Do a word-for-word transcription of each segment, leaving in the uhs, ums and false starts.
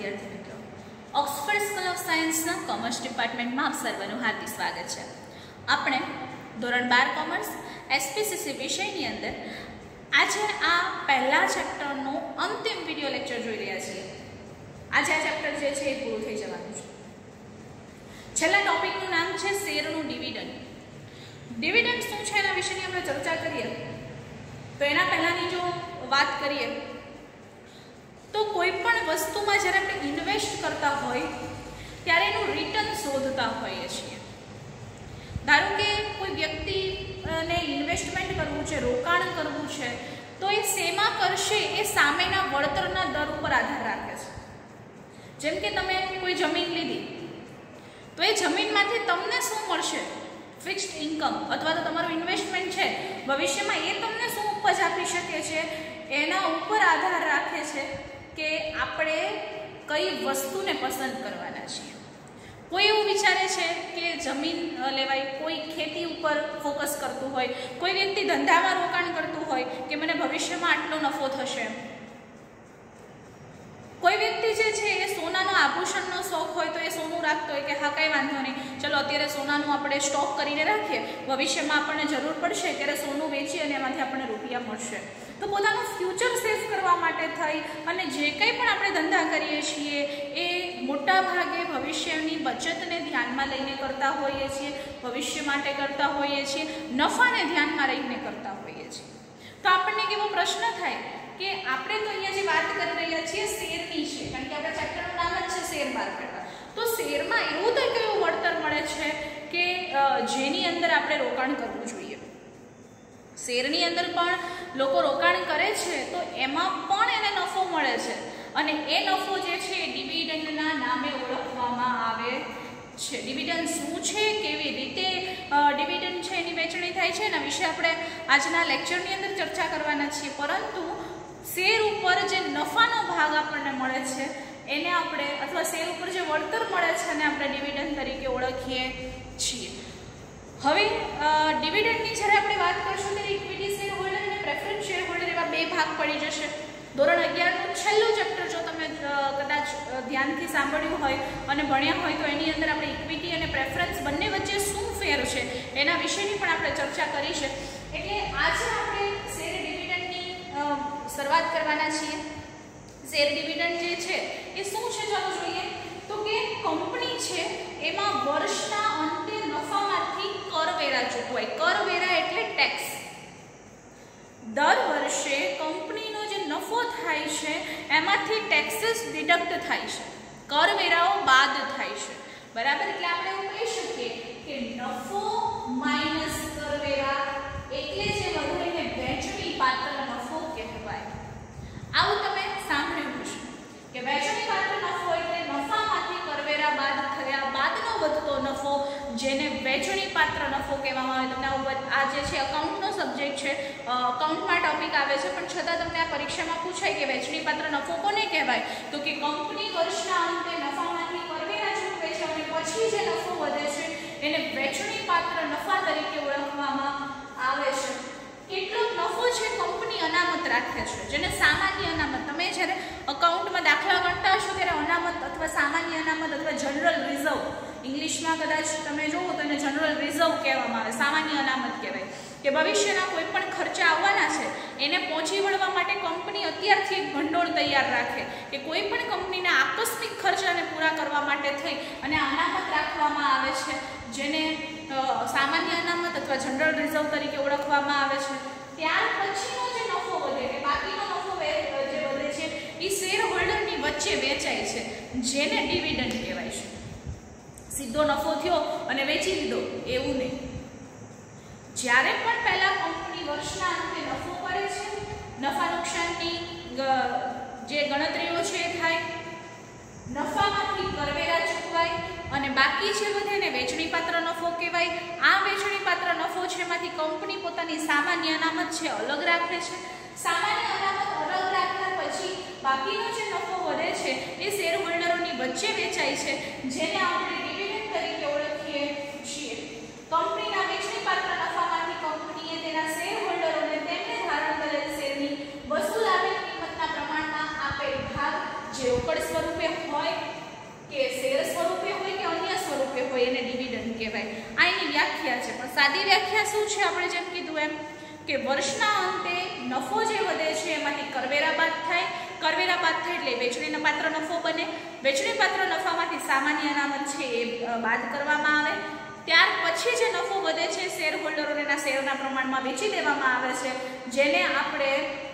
विद्यार्थी मित्रों, Oxford school of science commerce department में आप सर्वનું हार्दिक स्वागत है। આપણે ધોરણ બાર કોમર્સ એસપીસીસી વિષયની અંદર આજે આ પહેલા ચેપ્ટરનો અંતિમ વિડિયો લેક્ચર જોઈ રહ્યા છીએ। આજે આ ચેપ્ટર જે છે એ પૂરું થઈ જવાનું છે। છેલ્લા ટોપિકનું નામ છે શેરનું ડિવિડન્ડ। ડિવિડન્ડ શું છે એના વિશેની આપણે ચર્ચા કરીએ તો એના પહેલાની જો વાત કરીએ तो कोईपण वस्तु में जયારે આપણે ઇન્વેસ્ટ કરતા હોય ત્યારે એનું રિટર્ન શોધતા હોઈએ છીએ। ધારો કે કોઈ વ્યક્તિને ઇન્વેસ્ટમેન્ટ કરવું છે, રોકાણ કરવું છે, તો એ શેમાં કરશે એ સામેના વળતરના દર ઉપર આધાર રાખે છે। જેમ કે તમે કોઈ જમીન લીધી તો એ જમીનમાંથી તમને શું મળશે, ફિક્સ્ડ ઇન્કમ અથવા તો તમારું ઇન્વેસ્ટમેન્ટ છે ભવિષ્યમાં એ તમને શું ઉપજ આપી શકે છે એના ઉપર આધાર રાખે છે કે આપણે કઈ વસ્તુને પસંદ કરવાના છીએ। કોઈ એવું વિચારે છે કે જમીન લેવાય, કોઈ ખેતી ઉપર ફોકસ કરતું હોય, કોઈ વ્યક્તિ ધંધામાં રોકાણ કરતું હોય કે મને ભવિષ્યમાં આટલો નફો થશે। કોઈ વ્યક્તિ જે છે એ સોનાનો આભૂષણનો શોખ હોય તો એ સોનું રાખતો હોય કે હા કંઈ વાંધો નહીં, ચલો અત્યારે સોનાનું આપણે સ્ટોક કરીને રાખીએ, ભવિષ્યમાં આપણને જરૂર પડશે ત્યારે સોનું વેચી અને એમાંથી આપણને રૂપિયા મળશે। તો પોતાનું ફ્યુચર સેફ કરવા માટે થઈ અને જે કંઈ પણ આપણે ધંધા કરીએ છીએ એ મોટા ભાગે ભવિષ્યની બચતને ધ્યાનમાં લઈને કરતા હોઈએ છીએ, ભવિષ્ય માટે કરતા હોઈએ છીએ, નફાને ધ્યાનમાં રહીને કરતા હોઈએ છીએ। તો આપણને કેવો પ્રશ્ન થાય કે આપણે તો અહીંયા જે વાત કરી રહ્યા છીએ શેરની છે, કારણ કે આપણા ચેપ્ટરનું નામ જ છે શેર માર્કેટ। તો શેરમાં એવું તો કયું વળતર મળે છે કે જેની અંદર આપણે રોકાણ કરવું જોઈએ। શેરની અંદર પણ લોકો રોકાણ કરે છે તો એમાં પણ એને નફો મળે છે અને એ નફો જે છે એ ડિવિડન્ડના નામે ઓળખવામાં આવે છે। ડિવિડન્ડ શું છે, કેવી રીતે ડિવિડન્ડ છે એની વહેંચણી થાય છે એના વિશે આપણે આજના લેક્ચરની અંદર ચર્ચા કરવાના છીએ। પરંતુ શેર ઉપર જે નફાનો ભાગ આપણને મળે છે એને આપણે અથવા શેર ઉપર જે વળતર મળે છે એને આપણે ડિવિડન્ડ તરીકે ઓળખીએ છીએ। હવે ડિવિડન્ડની જ્યારે આપણે વાત કરશું ત્યારે ઇક્વિટી શેર હોલ્ડર અને પ્રેફરન્સ શેર હોલ્ડર એવા બે ભાગ પડી જશે। ધોરણ અગિયારનું છેલ્લું ચેપ્ટર જો તમે કદાચ ધ્યાનથી સાંભળ્યું હોય અને ભણ્યા હોય તો એની અંદર આપણે ઇક્વિટી અને પ્રેફરન્સ બંને વચ્ચે શું ફેર છે એના વિશેની પણ આપણે ચર્ચા કરી છે। એટલે આજે આપણે શેર ડિવિડન્ડની શરૂઆત કરવાના છીએ। શેર ડિવિડન્ડ જે છે એ શું છે ચાલો જોઈએ તો કે કંપની છે એમાં વર્ષના અંતે નફામાંથી કરવેરા ચૂકવાય। કરવેરા એટલે ટેક્સ। દર વર્ષે કંપનીનો જે નફો થાય છે એમાંથી ટેક્સીસ ડિડક્ટ થાય છે, કરવેરાઓ બાદ થાય છે, બરાબર। એટલે આપણે એવું કહી શકીએ કે નફો માઇનસ કરવેરા એટલે જે વધીને વહેંચણી પાત્ર નફો કહેવાય। આવું તમે સાંભળ્યું હશે કે વહેંચણી પાત્ર નફો એટલે નફામાંથી કરવેરા બાદ થયા બાદનો વધતો નફો જેને વહેંચણી પાત્ર નફો કહેવામાં આવે। તમને આ જે છે અકાઉન્ટનો સબ્જેક્ટ છે, અકાઉન્ટમાં ટોપિક આવે છે પણ છતાં તમને આ પરીક્ષામાં પૂછાય કે વહેંચણી પાત્ર નફો કોને કહેવાય તો કે કંપની વર્ષના અંતે નફામાંથી કરવેરા ચૂકવે છે અને પછી જે નફો વધે છે એને વહેંચણી પાત્ર નફા તરીકે ઓળખવામાં આવે છે। કેટલોક નફો છે કંપની અનામત રાખે છે જેને સામાન્ય અનામત, તમે જ્યારે અકાઉન્ટમાં દાખલા ગણતા હશો ત્યારે અનામત અથવા સામાન્ય અનામત અથવા જનરલ રિઝર્વ, ઇંગ્લિશમાં કદાચ તમે જુઓ તો એને જનરલ રિઝર્વ કહેવામાં આવે, સામાન્ય અનામત કહેવાય કે ભવિષ્યના કોઈ પણ ખર્ચા આવવાના છે એને પહોંચી વળવા માટે કંપની અત્યારથી એક ભંડોળ તૈયાર રાખે કે કોઈ પણ કંપનીના આકસ્મિક ખર્ચાને પૂરા કરવા માટે થઈ અને અનામત રાખવામાં આવે છે જેને સામાન્ય અનામત અથવા જનરલ રિઝર્વ તરીકે ઓળખવામાં આવે છે। ત્યાર પછીનો જે નફો વધે કે બાકીનો નફો જે વધે છે એ શેર હોલ્ડરની વચ્ચે વેચાય છે જેને ડિવિડન્ડ કહેવાય છે। સીધો નફો થયો અને વેચી લીધો એવું નહીં। જ્યારે પણ પહેલા કંપની વર્ષના અંતે નફો કરે છે, નફા નુકસાનની જે ગણતરીઓ છે એ થાય, નફામાંથી કરવેરા ચૂકવાય અને બાકી છે વધે એને વેચણી પાત્ર નફો કહેવાય। આ વેચણી પાત્ર નફો છે એમાંથી કંપની પોતાની સામાન્ય અનામત છે અલગ રાખે છે। સામાન્ય અનામત અલગ રાખ્યા પછી બાકીનો જે નફો વધે છે એ શેર હોલ્ડરોની વચ્ચે વેચાય છે જેને આપણે ડિવિડન્ડ તરીકે ઓળખીએ છીએ। કંપનીના વેચણી પાત્ર નફામાંથી કંપનીએ તેના શેર હોલ્ડરોને તેમને ધારણ કરેલ શેરની વસૂલાવેલ કિંમતના પ્રમાણમાં આપેલ ભાગ જેવો રોકડ સ્વરૂપે હોય કે શેર સ્વરૂપે હોય કે અન્ય સ્વરૂપે હોય એને ડિવિડન્ડ કહેવાય. આ એની વ્યાખ્યા છે. પણ સાદી વ્યાખ્યા શું છે? આપણે જેમ કીધું એમ કે વર્ષના અંતે નફો જે વધે છે એમાંથી કરવેરા બાદ થાય. કરવેરા બાદ થાય એટલે વેચણીના પાત્ર નફો બને. વેચણી પાત્ર નફામાંથી સામાન્ય અનામત છે એ બાદ કરવામાં આવે. ત્યાર પછી જે નફો વધે છે શેર હોલ્ડરોના શેરના પ્રમાણમાં વેચી દેવામાં આવે છે, જેને આપણે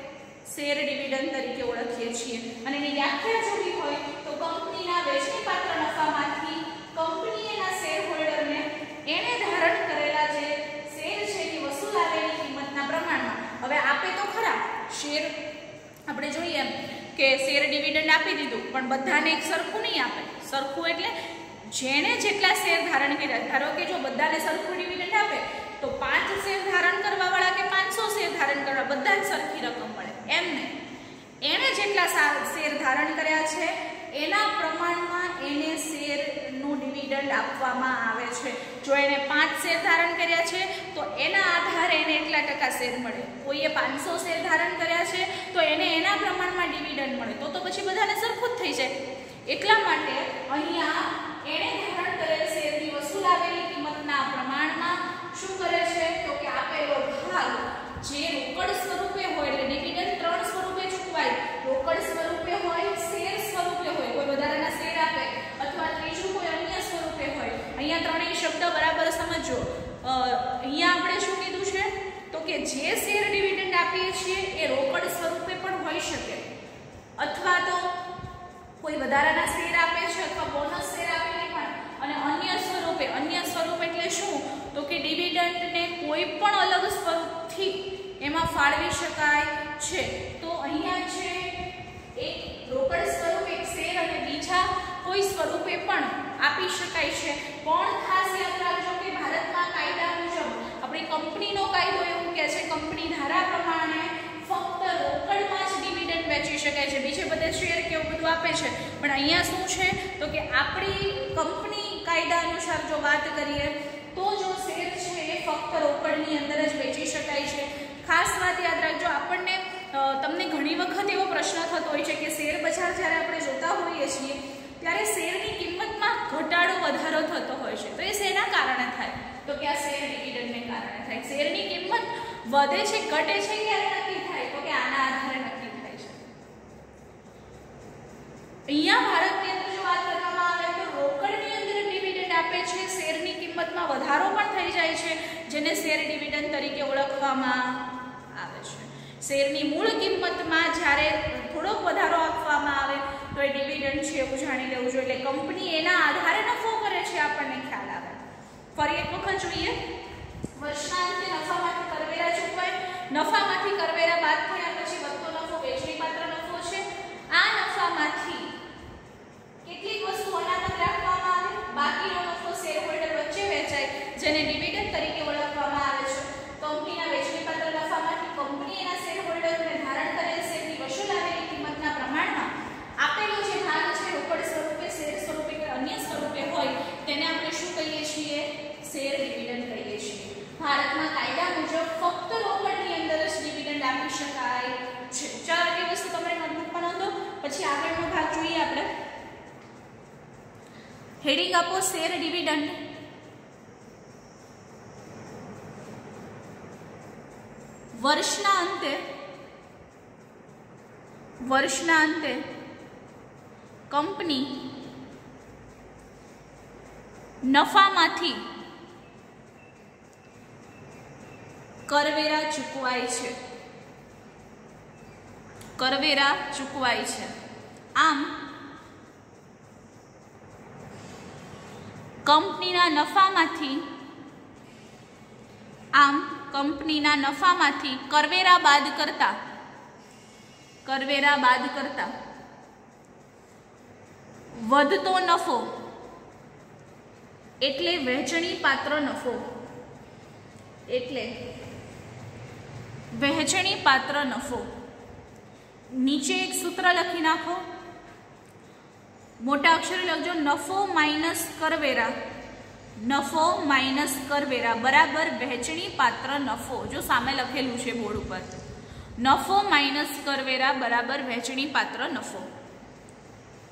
શેર ડિવિડન્ડ તરીકે ઓળખીએ છીએ. અને એની વ્યાખ્યા જોવી હોય તો કંપનીના વેચણી પાત્ર નફામાંથી કંપનીના શેર હોલ્ડરને એને ધારણ કરેલા જે શેર છે એ વસૂલાવેલી કિંમતના પ્રમાણમાં. હવે આપે તો ખરા શેર, આપણે જોઈએ કે શેર ડિવિડન્ડ આપી દીધું, પણ બધાને એક સરખું નહીં આપે. સરખું એટલે જેણે જેટલા શેર ધારણ કર્યા. ધારો કે જો બધાને સરખું ડિવિડન્ડ આપે તો પાંચ શેર ધારણ કરવા વાળા કે પાંચસો શેર ધારણ કરવા બધા જ સરખી રકમ મળે. એમ નહીં, એણે જેટલા શેર ધારણ કર્યા છે એના પ્રમાણમાં એને શેરનું ડિવિડન્ડ આપવામાં આવે છે. જો એને પાંચ શેર ધારણ કર્યા છે તો એના આધારે એને એટલા ટકા શેર મળે. કોઈએ પાંચસો શેર ધારણ કર્યા છે તો એને એના પ્રમાણમાં ડિવિડન્ડ મળે. તો તો પછી બધાને સરખું જ થઈ જાય. એટલા માટે અહીંયા એણે ધારણ કરેલ શેરની વસૂલાવેલી કિંમતના પ્રમાણમાં શું કરે છે તો કે આપેલો ભાગ જે રોકડ સ્વરૂપે હોય એટલે ડિવિડન્ડ ત્રણ સ્વરૂપે ચૂકવાય. રોકડ સ્વરૂપે હોય, શેર સ્વરૂપે હોય, કોઈ વધારાના શેર આપે, અથવા ત્રીજું કોઈ અન્ય સ્વરૂપે હોય. અહીંયા ત્રણેય શબ્દ બરાબર સમજો. અહીંયા આપણે શું કીધું છે તો કે જે શેર ડિવિડન્ડ આપીએ છીએ એ રોકડ સ્વરૂપે પણ હોઈ શકે, અથવા તો કોઈ વધારાના શેર આપે છે અથવા બોનસ શેર આપીને પણ, અને અન્ય સ્વરૂપે. અન્ય સ્વરૂપ એટલે શું તો કે ડિવિડન્ડને કોઈ પણ અલગ સ્વરૂપથી એમાં ફાળવી શકાય છે. તો અહીંયા છે એક રોકડ સ્વરૂપ, એક શેર, અને બીજા કોઈ સ્વરૂપે પણ આપી શકાય છે. પણ ખાસ યાદ રાખજો કે ભારતમાં કાયદા મુજબ આપણી કંપનીનો કાયદો એવું કહે છે કંપની ધારા પ્રમાણે ફક્ત રોકડમાં જ ડિવિડન્ડ વેચી શકાય છે. બીજે બધે શેર કે એવું બધું આપે છે, પણ અહીંયા શું છે તો કે આપણી કંપની કાયદા અનુસાર જો વાત કરીએ તો જો શેર છે એ ફક્ત રોકડની અંદર જ વેચી શકાય છે. ખાસ વાત યાદ રાખજો. આપણને તમને ઘણી વખત એવો પ્રશ્ન થતો હોય છે કે શેર બજાર જ્યારે આપણે જોતા હોઈએ છીએ ત્યારે શેરની કિંમતમાં ઘટાડો વધારો થતો હોય છે. તો એ શેના કારણે થાય તો કે આ શેર ડિવિડન્ડને કારણે થાય. શેરની કિંમત વધે છે ઘટે છે ક્યારે નક્કી થાય તો કે આના આધારે નક્કી થાય છે. અહીંયા ભારતની અંદર જો વાત કરવામાં આવે તો રોકડની અંદર ડિવિડન્ડ આપે છે, શેરની કિંમતમાં વધારો પણ થઈ જાય છે, જેને શેર ડિવિડન્ડ તરીકે ઓળખવામાં આવે છે. શેરની મૂળ કિંમતમાં જ્યારે થોડોક વધારો આપવામાં આવે તો એ ડિવિડન્ડ છે એવું જાણી લેવું જોઈએ. એટલે કંપની એના આધારે નફો કરે છે, આપણને ખ્યાલ આવે. ફરી એક વખત જોઈએ. વર્ષના અંતે નફામાંથી કરવેરા ચૂકવાય. નફામાંથી કરવેરા બાદ થયા પછી વધતો નફો વેચણી પાત્ર નફો છે. આ નફામાંથી કેટલીક વસ્તુ અનામત રાખવામાં આવે. બાકીનો નફો શેર હોલ્ડર વચ્ચે વેચાય, જેને ડિવિડન્ડ તરીકે ઓળખવામાં આવે છે. કંપનીના વેચણી પાત્ર નફામાંથી કંપની એના શેર હોલ્ડરોને ધારણ કરેલ શેરની વસૂલાવેલી કિંમતના પ્રમાણમાં આપેલો જે ભાગ છે રોકડ સ્વરૂપે, શેર સ્વરૂપે કે અન્ય સ્વરૂપે હોય તેને આપણે શું કહીએ છીએ? શેર ડિવિડન્ડ કહીએ છીએ. ભારતમાં કાયદા મુજબ ફક્ત રોકડની અંદર જ ડિવિડન્ડ આપી શકાય છે. ચાલો એ વસ્તુ તમે નોટબુકમાં નોંધો. પછી આગળનો ભાગ જોઈએ આપણે. હેડિંગ આપો શેર ડિવિડન્ડ. વર્ષના અંતે વર્ષના અંતે કંપની નફામાંથી કરવેરા ચૂકવાય છે. કરવેરા ચૂકવાય છે. આમ કંપનીના નફામાંથી આમ કંપનીના નફામાંથી કરવેરા બાદ કરતા કરવેરા બાદ કરતા વધતો નફો એટલે વહેંચણી પાત્ર નફો એટલે વહેંચણી પાત્ર નફો. નીચે એક સૂત્ર લખી નાખો, મોટા અક્ષરે લખજો. નફો માઇનસ કરવેરા નફો માઇનસ કરવેરા બરાબર વહેંચણી પાત્ર નફો. જો સામે લખેલું છે બોર્ડ ઉપર, નફો માઇનસ કરવેરા બરાબર વહેંચણી પાત્ર નફો.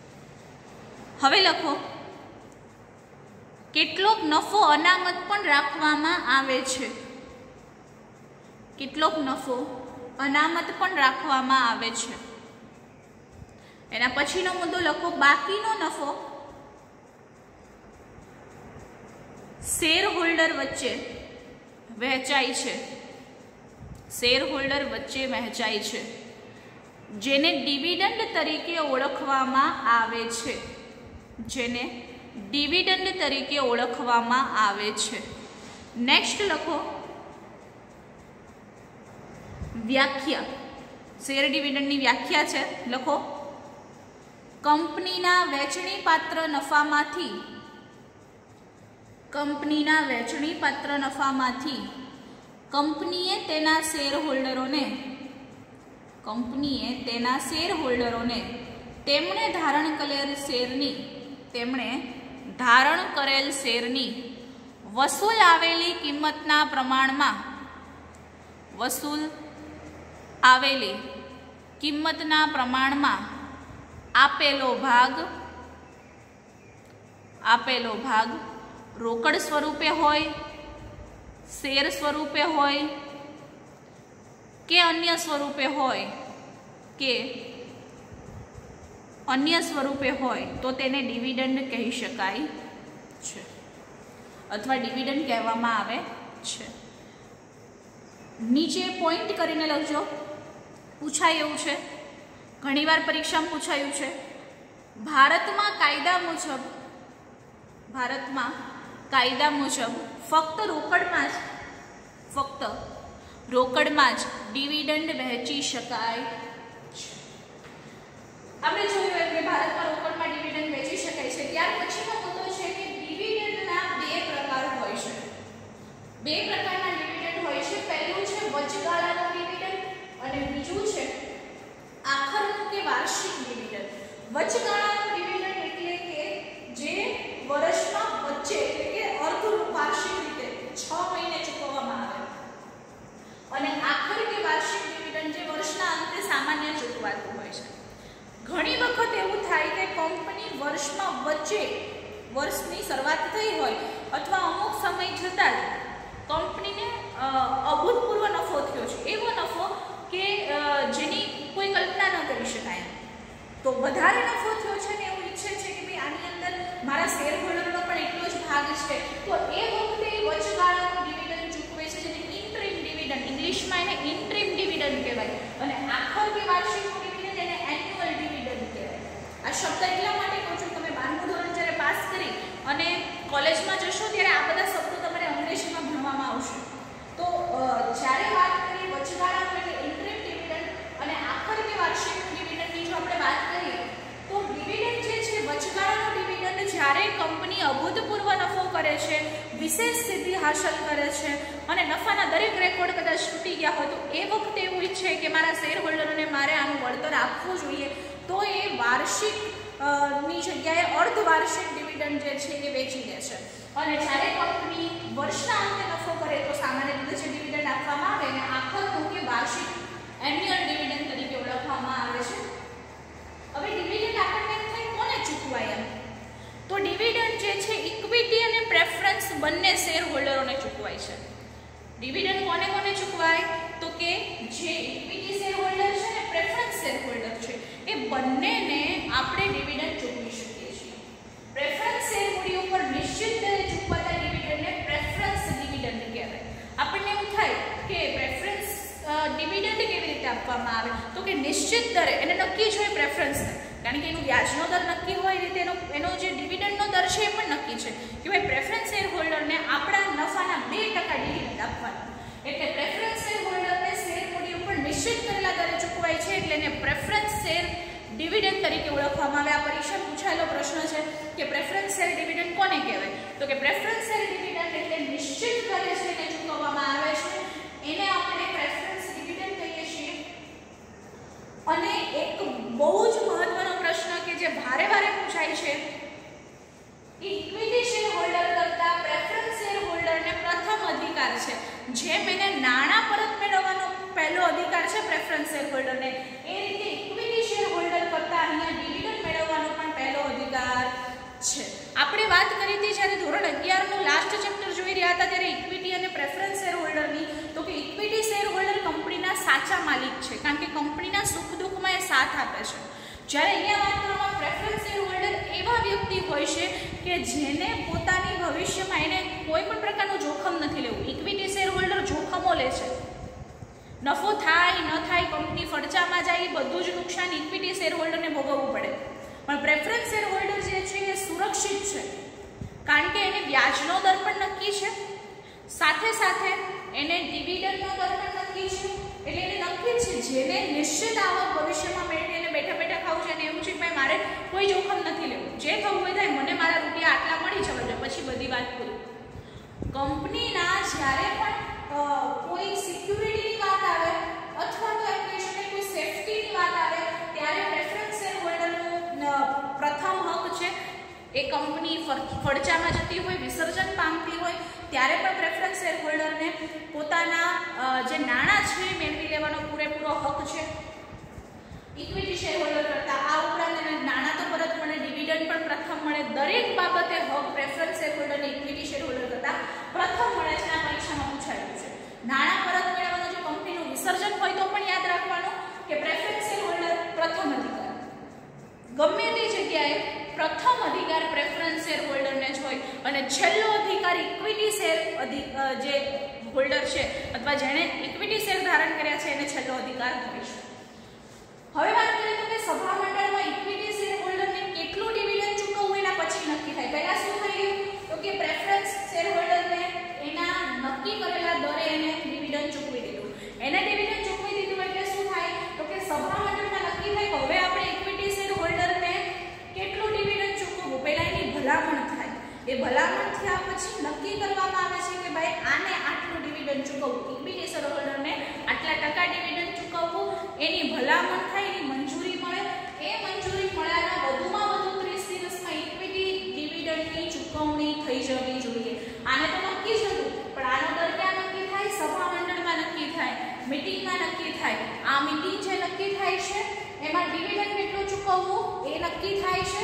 હવે લખો કેટલોક નફો અનામત પણ રાખવામાં આવે છે, કેટલોક નફો અનામત પણ રાખવામાં આવે છે। એના પછીનો મુદ્દો લખો બાકીનો નફો શેર હોલ્ડર વચ્ચે વહેંચાય છે, શેર હોલ્ડર વચ્ચે વહેંચાય છે, જેને ડિવિડન્ડ તરીકે ઓળખવામાં આવે છે, જેને ડિવિડન્ડ તરીકે ઓળખવામાં આવે છે। નેક્સ્ટ લખો વ્યાખ્યા, શેર ડિવિડન્ડની વ્યાખ્યા છે, લખો કંપનીના વેચણી પાત્ર નફામાંથી કંપનીના વેચણી પાત્ર નફામાંથી કંપનીએ તેના શેર હોલ્ડરોને કંપનીએ તેના શેર હોલ્ડરોને તેમણે ધારણ કરેલ શેરની તેમણે ધારણ કરેલ શેરની વસૂલ આવેલી કિંમતના પ્રમાણમાં વસૂલ આવેલી કિંમતના પ્રમાણમાં આપેલો ભાગ આપેલો ભાગ રોકડ સ્વરૂપે હોય, શેર સ્વરૂપે હોય કે અન્ય સ્વરૂપે હોય કે અન્ય સ્વરૂપે હોય તો તેને ડિવિડન્ડ કહી શકાય છે અથવા ડિવિડન્ડ કહેવામાં આવે છે। નીચે પોઈન્ટ કરીને લખજો, પૂછાય એવું છે, ઘણીવાર પરીક્ષામાં પૂછાયું છે। ભારતમાં કાયદા મુજબ ભારતમાં કાયદા મુજબ ફક્ત રોકડમાં જ ફક્ત રોકડમાં જ ડિવિડન્ડ વહેંચી શકાય છે। આપણે જોયું એમ કે ભારતમાં રોકડમાં ડિવિડન્ડ વહેંચી શકાય છે। ત્યાર પછીનો મુદ્દો છે કે ડિવિડન્ડના બે પ્રકાર હોય છે, બે પ્રકારના ડિવિડન્ડ હોય છે। પહેલું છે વચગાળાનું ડિવિડન્ડ અને બીજું છે આખરનું કે વાર્ષિક ડિવિડન્ડ। વચગાળાનું ડિવિડન્ડ એટલે કે જે વર્ષમાં વચ્ચે એટલે કે અર્ધ વાર્ષિક રીતે છ મહિને ચૂકવવામાં આવે, અને આખર કે વાર્ષિક ડિવિડન્ડ જે વર્ષના અંતે સામાન્ય ચૂકવાતું હોય છે। ઘણી વખત એવું થાય કે કંપની વર્ષમાં વચ્ચે વર્ષની શરૂઆત થઈ હોય અથવા અમુક સમય જતાં જ કંપનીને અભૂતપૂર્વ નફો થયો છે, એવો નફો કે જેની કોઈ કલ્પના ન કરી શકાય, તો વધારે નફો થયો છે ને એવું ઈચ્છે છે કે ભાઈ આની અંદર મારા શેર હોલ્ડરનો પણ એટલો જ ભાગ છે, તો એ વખતે વચગાળાનું ડિવિડન્ડ ચૂકવે છે, જેને ઇન્ટરિમ ડિવિડન્ડ, ઇંગ્લિશમાં એને ઇન્ટરિમ ડિવિડન્ડ કહેવાય, અને આખર કે વાર્ષિકનું ડિવિડન્ડ એને એન્યુઅલ ડિવિડન્ડ કહેવાય। આ શબ્દ એટલા માટે કહું છું, તમે બારમું ધોરણ જ્યારે પાસ કરી અને કોલેજમાં જશો ત્યારે આ બધા શબ્દો તમારે અંગ્રેજીમાં ભણવામાં આવશે। તો જ્યારે વાત કરીએ વચગાળાનું એટલે ઇન્ટરિમ ડિવિડન્ડ અને આખર કે વાર્ષિક ડિવિડન્ડની જો આપણે વાત કરીએ તો ડિવિડન્ડ જે છે વચગાળાનું ડિવિડન્ડ જ્યારે કંપની અભૂતપૂર્વ નફો કરે છે, વિશેષ સિદ્ધિ હાંસલ કરે છે અને નફાના દરેક રેકોર્ડ કદાચ તૂટી ગયા હોય તો એ વખતે એવું ઈચ્છે કે મારા શેર હોલ્ડરોને મારે આનું વળતર આપવું જોઈએ, તો એ વાર્ષિક ની જગ્યાએ અર્ધવાર્ષિક ડિવિડન્ડ જે છે એ વેચી દે છે। અને જ્યારે કંપની વર્ષના અંતે નફો કરે તો સામાન્ય રીતે જે ડિવિડન્ડ આપવામાં આવે એને આખરનું કે વાર્ષિક એન્યુઅલ ડિવિડન્ડ તરીકે ઓળખવામાં આવે છે। હવે ડિવિડન્ડ આપણને થાય કોને ચૂકવાય એમ, તો ડિવિડન્ડ જે છે ઇક્વિટી અને પ્રેફરન્સ બંને શેર હોલ્ડરોને ચૂકવાય છે। ડિવિડન્ડ કોને કોને ચૂકવાય તો કે જે ઇક્વિટી શેર હોલ્ડર છે ને પ્રેફરન્સ શેર હોલ્ડર છે એ બંનેને આપણે ડિવિડન્ડ ચૂકવી શકીએ છીએ। પ્રેફરન્સ શેર મૂડી ઉપર નિશ્ચિત દરે ચૂકવાતા ડિવિડન્ડને પ્રેફરન્સ ડિવિડન્ડ કહેવાય। આપણને એવું થાય કે પ્રેફરન્સ ડિવિડન્ડ કેવી રીતે આપવામાં આવે તો કે નિશ્ચિત દરે, એને નક્કી જ હોય પ્રેફરન્સ, કારણ કે એનું વ્યાજનો દર નક્કી હોય રીતે એનો એનો જે ડિવિડન્ડનો દર છે એ પણ નક્કી છે કે ભાઈ પ્રેફરન્સ શેર હોલ્ડરને આપણા નફાના બે ટકા ડિવિડન્ડ આપવાના, એટલે પ્રેફરન્સ શેર હોલ્ડરને શેર મૂડી ઉપર નિશ્ચિત કરેલા દરે ચૂકવાય છે એટલે એને પ્રેફરન્સ શેર ડિવિડન્ડ તરીકે ઓળખવામાં આવે। આ પરીક્ષા પૂછાયેલો પ્રશ્ન છે કે પ્રેફરન્સ શેર ડિવિડન્ડ કોને કહેવાય, તો કે પ્રેફરન્સ શેર ડિવિડન્ડ એટલે નિશ્ચિત દરે છે એને ચૂકવવામાં આવે છે, એને આપણે પ્રેફરન્સ ડિવિડન્ડ કહીએ છીએ। અને એક બહુ જ મહત્વનો પ્રશ્ન કે જે ભારે ભારે પૂછાય છે, ઇક્વિટી શેર હોલ્ડર કરતા પ્રેફરન્સ શેર હોલ્ડરને પ્રથમ અધિકાર છે, જેમ એને નાણાં પરત મેળવવાનો પહેલો અધિકાર છે પ્રેફરન્સ શેર હોલ્ડરને, એ રીતે ઇક્વિટી શેર હોલ્ડર કરતા અહીંયા ડિવિડન્ડ મેળવવાનો પણ પહેલો અધિકાર વાત કરી હતી જ્યારે ધોરણ અગિયાર નું લાસ્ટ ચેપ્ટર જોઈ રહ્યા હતા ત્યારે ઇક્વિટી અને પ્રેફરન્સ શેર હોલ્ડરની, તો કે ઇક્વિટી શેર હોલ્ડર કંપનીના સાચા માલિક છે, કારણ કે કંપનીના સુખ દુઃખમાં એ સાથ આપે છે. જ્યારે અહીંયા વાત કરવામાં પ્રેફરન્સ શેર હોલ્ડર એવા વ્યક્તિ હોય છે કે જેને પોતાની ભવિષ્યમાં એને કોઈ પણ પ્રકારનું જોખમ નથી લેવું. ઇક્વિટી શેર હોલ્ડર જોખમો લે છે, નફો થાય ન થાય, કંપની ફડચામાં જાય, એ બધું જ નુકસાન ઇક્વિટી શેર હોલ્ડરને ભોગવવું પડે. પણ પ્રેફરન્સ શેર હોલ્ડર જે છે એ સુરક્ષિત છે, કારણ કે એને વ્યાજનો દર પણ નક્કી છે, સાથે સાથે એને ડિવિડન્ડનો દર પણ નક્કી છે. એટલે એને નક્કી છે જેને નિશ્ચિત આવક ભવિષ્યમાં મેળવી અને બેઠા બેઠા ખાવું છે અને એવું છે કે ભાઈ મારે કોઈ જોખમ નથી લેવું, જે થવું હોય થાય, મને મારા રૂપિયા આટલા મળી જવા જોઈએ, પછી બધી વાત પૂરી. કંપનીના જ્યારે પણ કોઈ સિક્યુરિટીની વાત આવે અથવા તો એમ કહી શકાય કોઈ સેફટીની વાત આવે ત્યારે પ્રેફરન્સ શેર હોલ્ડરનો પ્રથમ હક છે એ કંપની ફડચામાં જતી હોય, વિસર્જન પામતી હોય ત્યારે પણ પ્રેફરન્સ શેર હોલ્ડરને પોતાના જે નાણાં છે એ મેળવી લેવાનો પૂરેપૂરો હક છે ઇક્વિટી શેર હોલ્ડર કરતા. આ ઉપરાંત એને નાણાં તો પરત મળે, ડિવિડન્ડ પણ પ્રથમ મળે. દરેક બાબતે હક પ્રેફરન્સ શેર હોલ્ડરને ઇક્વિટી શેર હોલ્ડર કરતા પ્રથમ મળે છે. આ પરીક્ષામાં પૂછાયેલું છે. નાણાં પરત મેળવવાનું જો કંપનીનું વિસર્જન હોય તો પણ યાદ રાખવાનું કે પ્રેફરન્સ શેર હોલ્ડર પ્રથમ અધિકાર, ગમે તે જગ્યાએ પ્રથમ અધિકાર પ્રેફરન્સ શેર હોલ્ડરને જ હોય અને છેલ્લો અધિકાર ઇક્વિટી શેર જે હોલ્ડર છે અથવા જેણે ઇક્વિટી શેર ધારણ કર્યા છે એને છેલ્લો અધિકાર હોય છે. હવે વાત કરીએ તો કે સભા મંડળમાં ઇક્વિટી શેર હોલ્ડરને કેટલું ડિવિડન્ડ ચૂકવવું એના પછી નક્કી થાય. પહેલા શું થયું તો કે પ્રેફરન્સ શેર હોલ્ડરને એના નક્કી કરેલા દરે એને ડિવિડન્ડ ચૂકવી દીધું. એને ડિવિડન્ડ ચૂકવી દીધું એટલે શું થાય તો કે સભા મંડળમાં નક્કી થાય કે હવે આપણે ઇક્વિટી શેર હોલ્ડરને કેટલું ડિવિડન્ડ ચૂકવવું, પહેલા એની ભલામણ થાય. એ ભલામણ થયા પછી નક્કી કરવામાં આવે છે કે ભાઈ આને આટલું ડિવિડન્ડ ચૂકવવું, ઇક્વિટી શેર હોલ્ડરને આટલા ટકા ડિવિડન્ડ ચૂકવવું, એની ભલામણ થાય, એની મંજૂરી મળે. એ મંજૂરી મળ્યાના વધુમાં વધુ ત્રીસ દિવસમાં ઇક્વિટી ડિવિડન્ડની ચૂકવણી થઈ જવી જોઈએ. આને તો નક્કી જ હતું, પણ આનો દર ક્યાં નક્કી થાય? સભા મંડળમાં નક્કી થાય, મીટિંગમાં નક્કી થાય. આ મીટિંગ જે નક્કી થાય છે એમાં ડિવિડન્ડ કેટલું ચૂકવવું એ નક્કી થાય છે.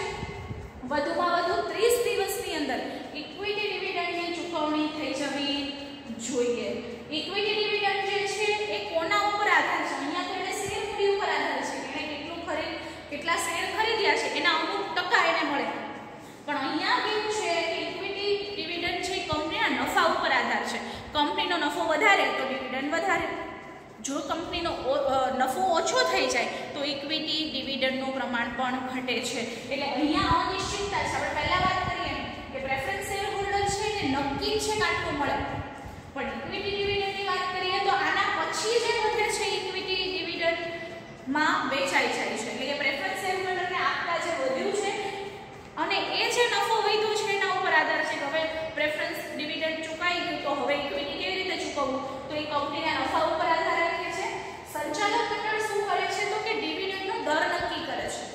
વધુમાં વધુ ત્રીસ દિવસની અંદર ઇક્વિટી ડિવિડન્ડની ચૂકવણી થઈ જવી જોઈએ. ઇક્વિટી ડિવિડન્ડ જે છે એ કોના ઉપર આધાર છે? અહીંયા તો એને શેર મૂડી ઉપર આધાર છે કે એને કેટલું ખરીદ કેટલા શેર ખરીદ્યા છે એના અમુક ટકા એને મળે. પણ અહીંયા કેવું છે કે ઇક્વિટી ડિવિડન્ડ છે કંપનીના નફા ઉપર આધાર છે. કંપનીનો નફો વધારે તો ડિવિડન્ડ વધારે, જો કંપનીનો નફો ઓછો થઈ જાય તો ઇક્વિટી ડિવિડન્ડનું પ્રમાણ પણ ઘટે છે. એટલે અહીંયા અનિશ્ચિતતા છે. આપણે પહેલા વાત કરીએ કે પ્રેફરન્સ શેર હોલ્ડર છે એને નક્કી છે કે આટલું મળે, પણ ઇક્વિટી ડિવિડન્ડની વાત કરીએ તો આના પછી જે વધે છે ઇક્વિટી ડિવિડન્ડમાં વેચાઈ જાય છે. એટલે કે પ્રેફરન્સ શેર હોલ્ડરને આપતા જે વધ્યું છે અને એ જે નફો વધ્યો છે એના ઉપર આધાર છે કે હવે પ્રેફરન્સ ડિવિડન્ડ ચૂકાઈ ગયું તો હવે ઇક્વિટી કેવી રીતે ચૂકવવું, તો એ કંપનીના નફા ઉપર આધાર રાખે છે. સંચાલક મંડળ શું કરે છે તો કે ડિવિડન્ડનો દર નક્કી કરે છે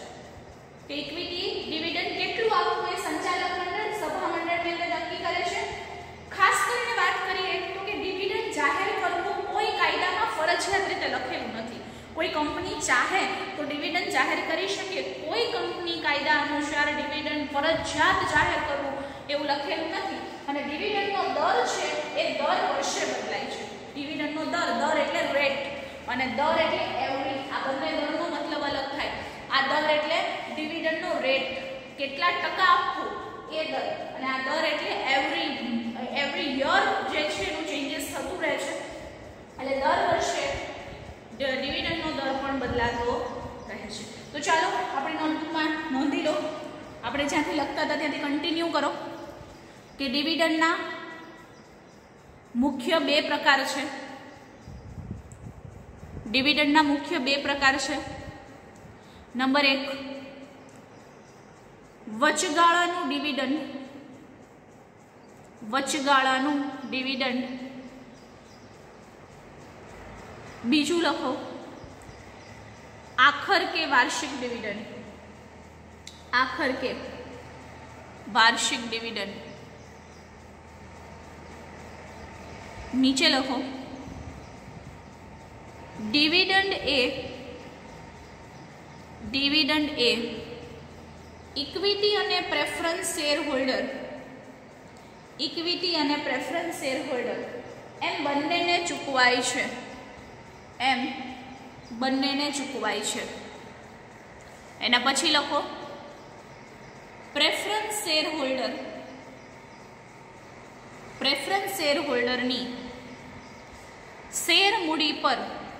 કે ઇક્વિટી ડિવિડન્ડ કેટલું આપવું એ સંચાલક મંડળ સભા મંડળની અંદર નક્કી કરે છે. ખાસ કરીને વાત કરીએ તો કે ડિવિડન્ડ જાહેર કરવું કોઈ કાયદામાં ફરજિયાત રીતે લખેલું નથી. કોઈ કંપની ચાહે તો ડિવિડન્ડ જાહેર કરી શકે, કોઈ કંપની કાયદા અનુસાર ડિવિડન્ડ ફરજિયાત જાહેર કરવું એવું લખેલું નથી. અને ડિવિડન્ડનો દર છે એ દર વર્ષે બદલાય છે. ડિવિડન્ડનો દર, દર એટલે રેટ અને દર એટલે એવરી, આ બંને દરનો મતલબ અલગ થાય. આ દર એટલે ડિવિડન્ડનો રેટ, કેટલા ટકા આપવું એ દર, અને આ દર એટલે એવરી એવરી યર જે છે એનું ચેન્જીસ થતું રહે છે. એટલે દર વર્ષે ડિવિડન્ડનો દર પણ બદલાતો રહે છે. તો ચાલો આપણી નોટબુકમાં નોંધી લો. આપણે જ્યાંથી લખતા હતા ત્યાંથી કન્ટિન્યુ કરો કે ડિવિડન્ડના મુખ્ય બે પ્રકાર છે. ડિવિડન્ડના મુખ્ય બે પ્રકાર છે. નંબર એક, વચગાળાનું ડિવિડન્ડ. વચગાળાનું ડિવિડન્ડ. બીજું લખો આખર કે વાર્ષિક ડિવિડન્ડ. આખર કે વાર્ષિક ડિવિડન્ડ. નીચે લખો ડિવિડન્ડ એ ડિવિડન્ડ એ ઇક્વિટી અને પ્રેફરન્સ શેર હોલ્ડર ઇક્વિટી અને પ્રેફરન્સ શેર હોલ્ડર એમ બંનેને ચૂકવાય છે, એમ બંનેને ચૂકવાય છે. એના પછી લખો પ્રેફરન્સ શેર હોલ્ડર, પ્રેફરન્સ શેર હોલ્ડરની શેર મૂડી પર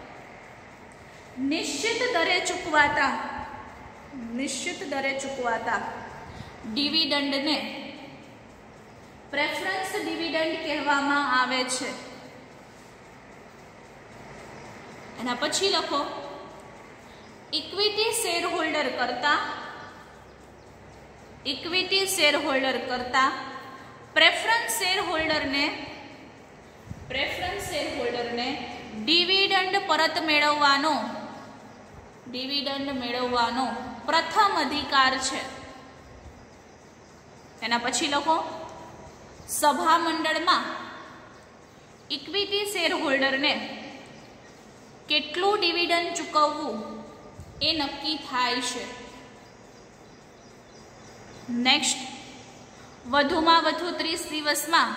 નિશ્ચિત દરે ચૂકવાતા નિશ્ચિત દરે ચૂકવાતા ડિવિડન્ડને પ્રેફરન્સ ડિવિડન્ડ કહેવામાં આવે છે. એના પછી લખો ઇક્વિટી શેર હોલ્ડર કરતા ઇક્વિટી શેર હોલ્ડર કરતા પ્રેફરન્સ શેર હોલ્ડરને પ્રેફરન્સ શેર હોલ્ડરને ડિવિડન્ડ પરત મેળવવાનો ડિવિડન્ડ મેળવવાનો પ્રથમ અધિકાર છે. એના પછી લખો સભા મંડળમાં ઇક્વિટી શેર હોલ્ડરને કેટલું ડિવિડન્ડ ચૂકવવું એ નક્કી થાય છે. નેક્સ્ટ, વધુમાં વધુ ત્રીસ દિવસમાં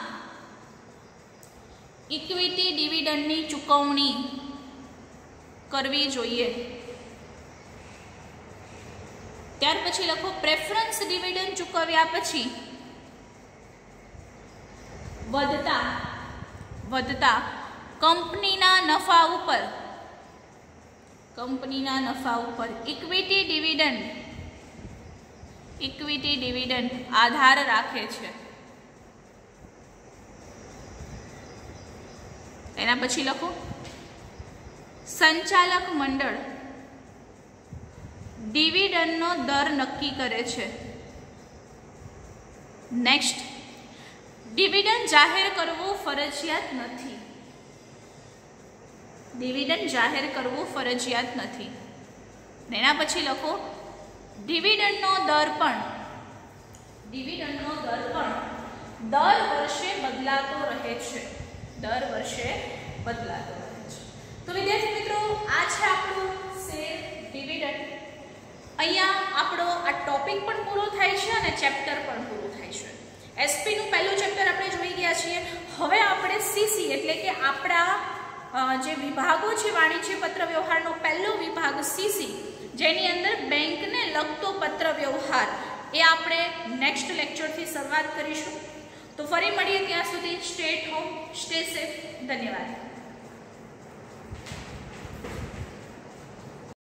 ઇક્વિટી ડિવિડન્ડની ચૂકવણી કરવી જોઈએ. ત્યાર પછી લખો પ્રેફરન્સ ડિવિડન્ડ ચૂકવ્યા પછી વધતા વધતા કંપનીના નફા ઉપર કંપનીના નફા ઉપર ઇક્વિટી ડિવિડન્ડ ઇક્વિટી ડિવિડન્ડ આધાર રાખે છે. એના પછી લખો સંચાલક મંડળ ડિવિડન્ડનો દર નક્કી કરે છે. નેક્સ્ટ, ડિવિડન્ડ જાહેર કરવું ફરજિયાત નથી. ડિવિડન્ડ જાહેર કરવું ફરજિયાત નથી. એના પછી લખો ડિવિડન્ડનો દર પણ ડિવિડન્ડનો દર પણ દર વર્ષે બદલાતો રહે છે. દર વર્ષે બદલાતો રહે છે. તો વિદ્યાર્થી મિત્રો, આ છે આપણું શેર ડિવિડન્ડ. અહીંયા આપણો આ ટોપિક પણ પૂરો થાય છે અને ચેપ્ટર પણ પૂરું થાય છે. એસપી નું પહેલું ચેપ્ટર આપણે જોઈ ગયા છીએ. હવે આપણે સીસી એટલે કે આપણા જે વિભાગો છે વાણિજ્ય પત્ર વ્યવહારનો પહેલો વિભાગ સીસી, જેની અંદર બેંકને લગતો પત્ર વ્યવહાર, એ આપણે નેક્સ્ટ લેક્ચરથી શરૂઆત કરીશું. તો ફરી મળીએ, ત્યાં સુધી stay at home, stay safe. ધન્યવાદ.